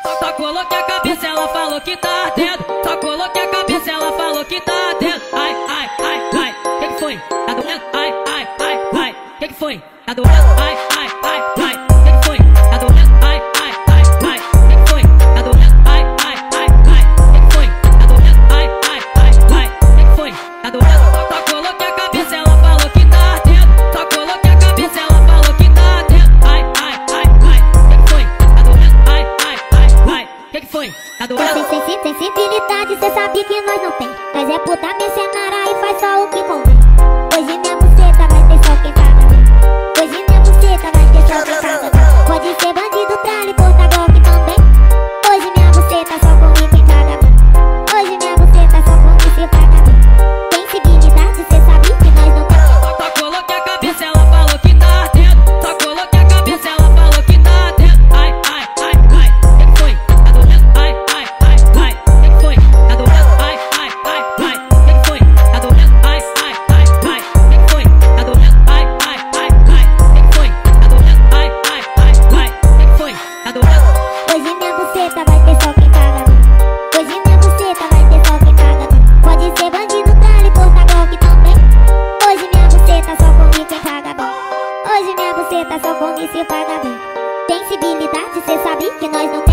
Só coloquei a cabeça, ela falou que tá ardendo. Só coloquei a cabeça, ela falou que tá ardendo. Ai, ai, ai, ai, que foi? Tá doendo? Ai, ai, ai, ai, que foi? Tá doendo? Ai, ai, ai, ai, que foi? Tá doendo? Ai, ai, ai, ai, que foi? Tá doendo? Ai, ai, ai, ai, que foi? Tá doendo? Ai, ai, ai, ai, que foi? Tá doendo? Só coloquei a cabeça, ela falou que tá ardendo. Só coloquei a cabeça, ela falou que tá ardendo. Ai, ai, ai, ai, que foi? Tá doendo? Ai, ai, ai, ai, que foi? Tá doendo? Sensibilidade, cê sabe que nós não tem. Nós é puta mercenária e faz só o que convém. Hoje minha buceta vai ter só quem paga bem. Hoje minha buceta vai ter só quem paga bem. Pode ser bandido, tralha e porta-golpe também. Hoje minha buceta só comigo quem paga bem. Hoje minha buceta só comigo quem paga bem. Sensibilidade, cê sabe que nós não tem. Só coloquei a cabeça, ela falou que tá ardendo. Só coloquei a cabeça, ela falou que tá ardendo. Ai, ai, ai, ai, que foi? Tá doendo? Ai, ai, ai, ai, que foi? Tá doendo? Ai, ai, ai, ai, que foi? Tá doendo? Ai, ai, ai, ai, que foi? Tá doendo? Ai, ai, ai, ai, que foi? Tá doendo? Ai, ai, ai, ai, que foi? Tá doendo? Hoje minha buceta vai ter só quem paga bem. Hoje minha buceta vai ter só quem paga bem. Pode ser bandido, tralha e porta-golpe também. Hoje minha buceta só comigo quem paga bem. Hoje minha buceta só comigo se paga bem. Sensibilidade, cê sabe que nós não